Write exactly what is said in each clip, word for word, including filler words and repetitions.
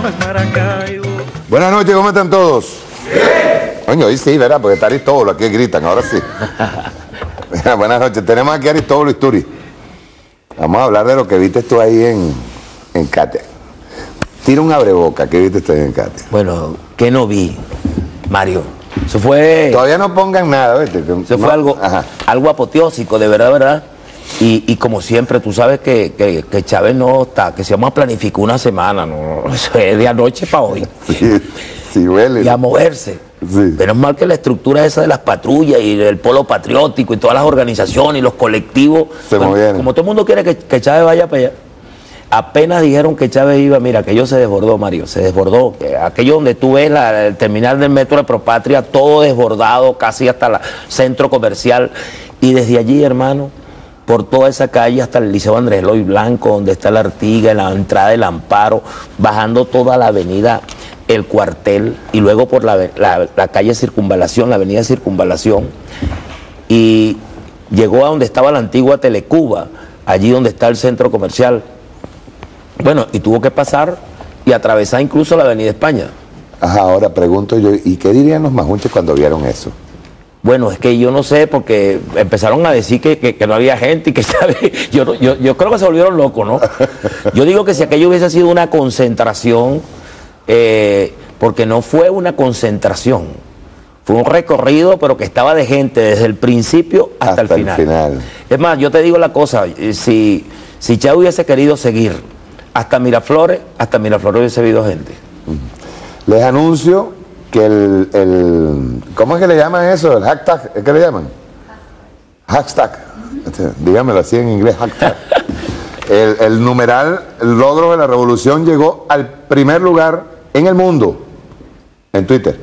Buenas noches, ¿cómo están todos? ¡Bien! Coño, hoy sí, ¿verdad? Porque está Aristóbulo, aquí gritan, ahora sí. Buenas noches, tenemos aquí a Aristóbulo Isturi. Vamos a hablar de lo que viste tú ahí en, en Katia. Tira un abreboca, ¿qué viste tú ahí en Katia? Bueno, ¿qué no vi, Mario? Eso fue... Todavía no pongan nada, ¿viste? Eso no, fue algo, algo apoteósico, de verdad, ¿verdad? Y, y como siempre, tú sabes que, que, que Chávez no está, que se vamos a planificar una semana, no, eso es de anoche para hoy. Sí, sí huele. Y a moverse. Sí. Pero es mal que la estructura esa de las patrullas y el polo patriótico y todas las organizaciones y los colectivos, se bueno, movieron. Como todo el mundo quiere que, que Chávez vaya para allá. Apenas dijeron que Chávez iba, mira, aquello se desbordó, Mario, se desbordó. Que aquello donde tú ves la, el terminal del metro de Propatria, todo desbordado, casi hasta el centro comercial. Y desde allí, hermano, por toda esa calle hasta el Liceo Andrés Eloy Blanco, donde está la Artiga, la entrada del Amparo, bajando toda la avenida El Cuartel, y luego por la, la, la calle Circunvalación, la avenida Circunvalación, y llegó a donde estaba la antigua Telecuba, allí donde está el centro comercial. Bueno, y tuvo que pasar y atravesar incluso la avenida España. Ajá, ahora pregunto yo, ¿y qué dirían los majunches cuando vieron eso? Bueno, es que yo no sé, porque empezaron a decir que, que, que no había gente y que sabe, yo, yo, yo creo que se volvieron locos, ¿no? Yo digo que si aquello hubiese sido una concentración, eh, porque no fue una concentración, fue un recorrido, pero que estaba de gente desde el principio hasta, hasta el, final. el final. Es más, yo te digo la cosa, si, si Chávez hubiese querido seguir hasta Miraflores, hasta Miraflores hubiese habido gente. Les anuncio que el, el, ¿cómo es que le llaman eso? El hashtag, ¿es que le llaman? Hashtag, este, dígamelo así en inglés, hashtag. El, el numeral, el logro de la revolución llegó al primer lugar en el mundo, en Twitter.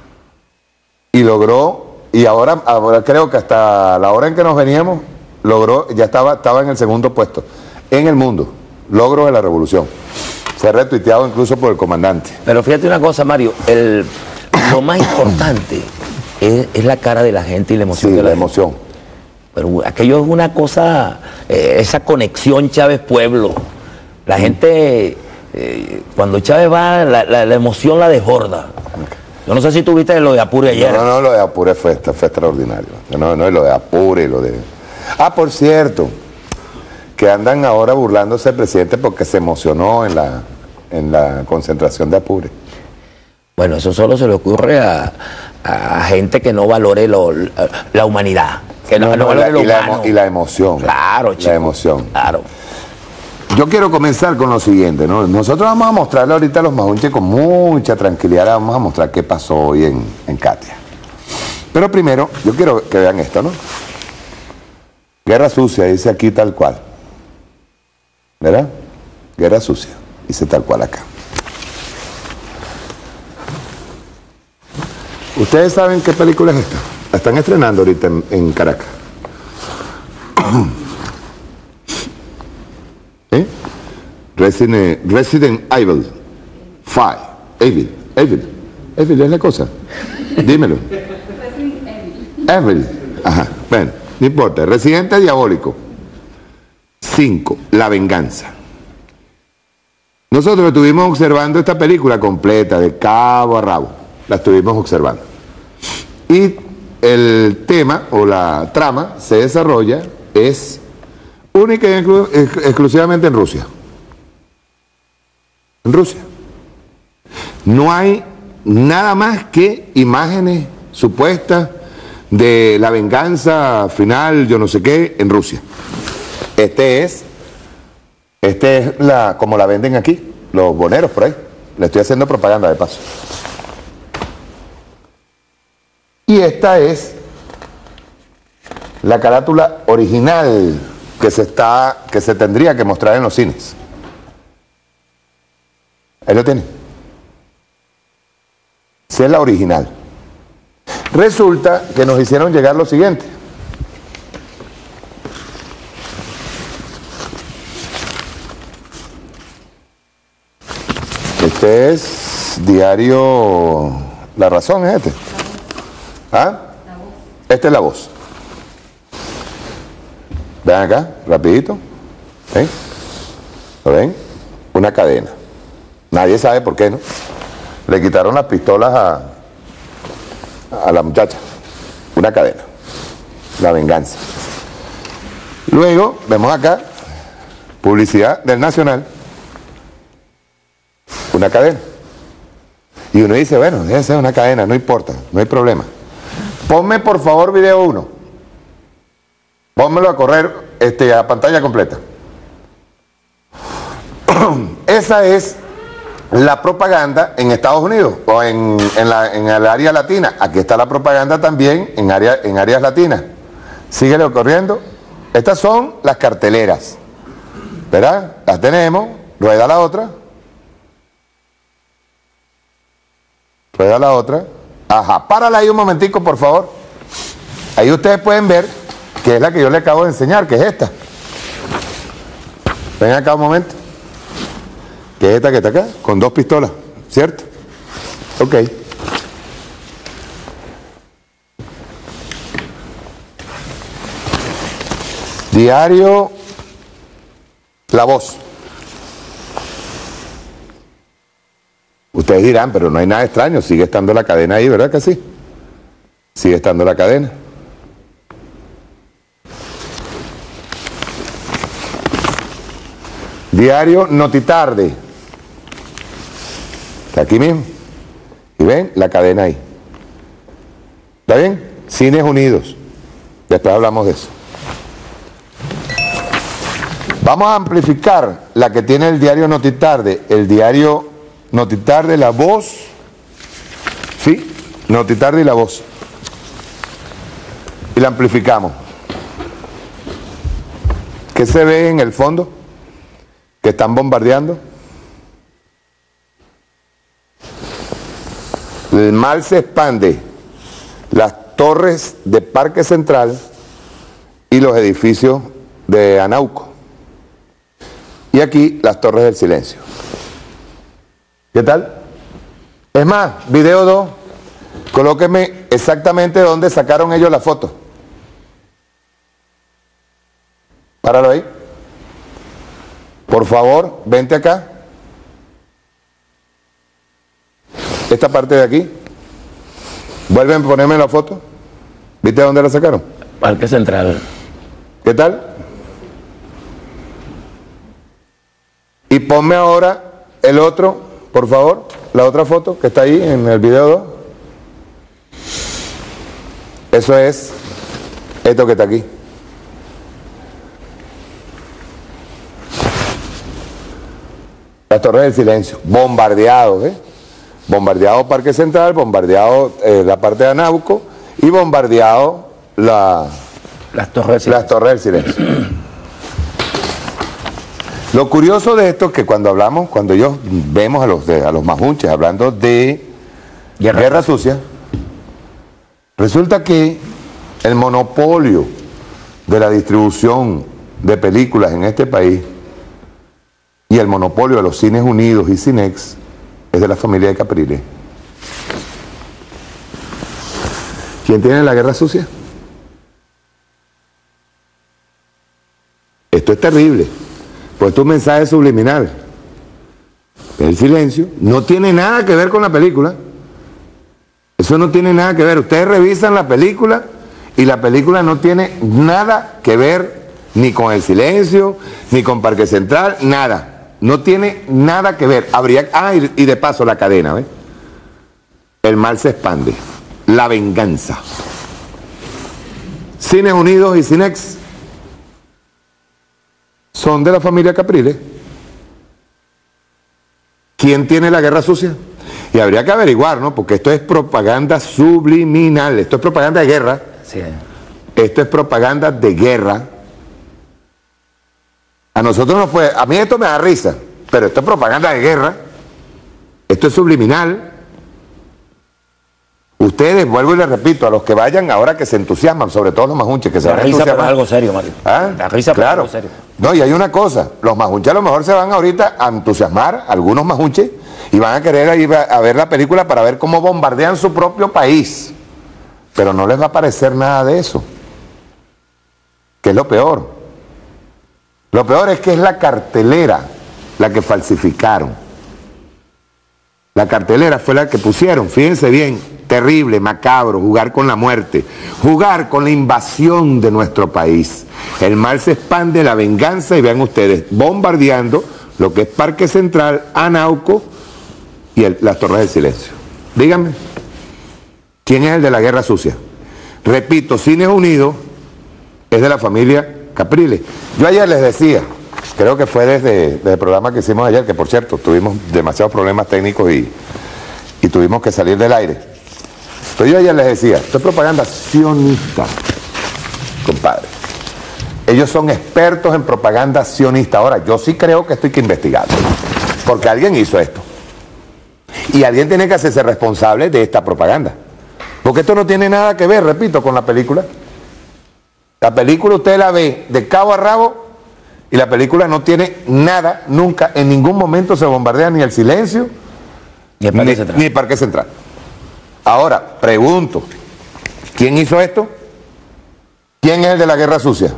Y logró, y ahora, ahora creo que hasta la hora en que nos veníamos, logró, ya estaba, estaba en el segundo puesto, en el mundo, logro de la revolución. Se ha retuiteado incluso por el comandante. Pero fíjate una cosa, Mario, el... lo más importante es, es la cara de la gente y la emoción. Sí, de la, la emoción. Pero aquello es una cosa, eh, esa conexión Chávez-Pueblo. La gente, eh, cuando Chávez va, la, la, la emoción la desborda. Yo no sé si tú viste lo de Apure ayer. No, no, no, lo de Apure fue, fue extraordinario. No, no, lo de Apure, lo de... Ah, por cierto, que andan ahora burlándose del presidente porque se emocionó en la, en la concentración de Apure. Bueno, eso solo se le ocurre a, a gente que no valore lo, la humanidad. Que no, no, no valore la, lo y, la humano. y la emoción. Claro, chico. La emoción. Claro. Yo quiero comenzar con lo siguiente, ¿no? Nosotros vamos a mostrarle ahorita a los majunches con mucha tranquilidad, vamos a mostrar qué pasó hoy en, en Katia. Pero primero, yo quiero que vean esto, ¿no? Guerra sucia, dice aquí tal cual. ¿Verdad? Guerra sucia, dice tal cual acá. ¿Ustedes saben qué película es esta? La están estrenando ahorita en, en Caracas. ¿Eh? Resident, Resident Evil cinco. Evil, Evil. Evil es la cosa. Dímelo. Resident Evil. Evil. Ajá. Bueno, no importa. Residente Diabólico. cinco. La venganza. Nosotros estuvimos observando esta película completa, de cabo a rabo. La estuvimos observando. Y el tema o la trama se desarrolla, es única y exclu ex exclusivamente en Rusia. En Rusia. No hay nada más que imágenes supuestas de la venganza final, yo no sé qué, en Rusia. Este es, este es la, como la venden aquí, los boneros por ahí. Le estoy haciendo propaganda de paso. Y esta es la carátula original que se está, que se tendría que mostrar en los cines. Ahí lo tienen. Esa es la original. Resulta que nos hicieron llegar lo siguiente. Este es diario La Razón, ¿es este? ¿Ah? Esta es La Voz. Vean acá, rapidito. ¿Ven? ¿Lo ven? Una cadena. Nadie sabe por qué, ¿no? Le quitaron las pistolas a, a la muchacha. Una cadena. La venganza. Luego, vemos acá, publicidad del Nacional. Una cadena. Y uno dice, bueno, debe ser una cadena, no importa, no hay problema. Ponme por favor video uno. Pónmelo a correr este, a pantalla completa. Esa es la propaganda en Estados Unidos o en, en, la, en el área latina. Aquí está la propaganda también en, área, en áreas latinas. Síguelo corriendo. Estas son las carteleras. ¿Verdad? Las tenemos. Rueda la otra. Rueda la otra. Ajá. Párala ahí un momentico, por favor. Ahí ustedes pueden ver que es la que yo les acabo de enseñar, que es esta. Ven acá un momento. Que es esta que está acá, con dos pistolas, ¿cierto? Ok. Diario La Voz. Ustedes dirán, pero no hay nada extraño, sigue estando la cadena ahí, ¿verdad que sí? Sigue estando la cadena. Diario Notitarde. Está aquí mismo. Y ven la cadena ahí. ¿Está bien? Cines Unidos. Después hablamos de eso. Vamos a amplificar la que tiene el diario Notitarde. El diario Notitarde, La Voz. ¿Sí? Notitarde y La Voz. Y la amplificamos. ¿Qué se ve en el fondo? Que están bombardeando. El mal se expande. Las torres de Parque Central y los edificios de Anauco. Y aquí las Torres del Silencio. ¿Qué tal? Es más, video dos, colóqueme exactamente dónde sacaron ellos la foto. Páralo ahí. Por favor, vente acá. Esta parte de aquí. Vuelven a ponerme la foto. ¿Viste dónde la sacaron? Parque Central. ¿Qué tal? Y ponme ahora el otro, por favor, la otra foto que está ahí en el video dos. Eso es esto que está aquí. Las Torres del Silencio, bombardeados, ¿eh? Bombardeado Parque Central, bombardeado eh, la parte de Anauco y bombardeado la, las Torres del las Torres del Silencio. Lo curioso de esto es que cuando hablamos, cuando ellos vemos a los, de, a los majunches hablando de guerra. guerra sucia, resulta que el monopolio de la distribución de películas en este país y el monopolio de los Cines Unidos y Cinex es de la familia de Capriles. ¿Quién tiene la guerra sucia? Esto es terrible, pues esto es un mensaje subliminal. El silencio no tiene nada que ver con la película. Eso no tiene nada que ver. Ustedes revisan la película y la película no tiene nada que ver ni con el silencio, ni con Parque Central, nada. No tiene nada que ver. Habría, ah, y, y de paso la cadena, ¿ves? El mal se expande. La venganza. Cines Unidos y Cinex son de la familia Capriles. ¿Quién tiene la guerra sucia? Y habría que averiguar, ¿no? Porque esto es propaganda subliminal. Esto es propaganda de guerra. Sí. Esto es propaganda de guerra. A nosotros nos puede, a mí esto me da risa, pero esto es propaganda de guerra, esto es subliminal. Ustedes, vuelvo y les repito, a los que vayan ahora que se entusiasman, sobre todo los majunches, que se van a entusiasmar. La risa por algo serio, Mario. ¿Ah? La risa por claro. algo serio. No, y hay una cosa, los majunches a lo mejor se van ahorita a entusiasmar, algunos majunches, y van a querer ir a ver la película para ver cómo bombardean su propio país. Pero no les va a parecer nada de eso, que es lo peor. Lo peor es que es la cartelera la que falsificaron. La cartelera fue la que pusieron, fíjense bien, terrible, macabro, jugar con la muerte, jugar con la invasión de nuestro país. El mal se expande, la venganza, y vean ustedes, bombardeando lo que es Parque Central, Anauco y el, las Torres del Silencio. Díganme, ¿quién es el de la guerra sucia? Repito, Cines Unidos es de la familia Capriles. Yo ayer les decía, creo que fue desde, desde el programa que hicimos ayer, que por cierto, tuvimos demasiados problemas técnicos y, y tuvimos que salir del aire. Pero yo ayer les decía, esto es propaganda sionista, compadre. Ellos son expertos en propaganda sionista. Ahora, yo sí creo que esto hay que investigarlo, porque alguien hizo esto. Y alguien tiene que hacerse responsable de esta propaganda. Porque esto no tiene nada que ver, repito, con la película. La película usted la ve de cabo a rabo y la película no tiene nada, nunca, en ningún momento se bombardea ni el Silencio, ni el Parque ni, Central. ni el Parque Central. Ahora, pregunto, ¿quién hizo esto? ¿Quién es el de la guerra sucia?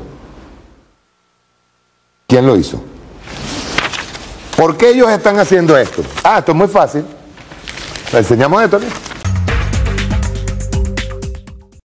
¿Quién lo hizo? ¿Por qué ellos están haciendo esto? Ah, esto es muy fácil. Le enseñamos esto, ¿no?